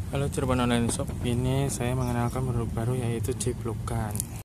Halo Cirebon Online Shop, ini saya mengenalkan produk baru yaitu ciplukan.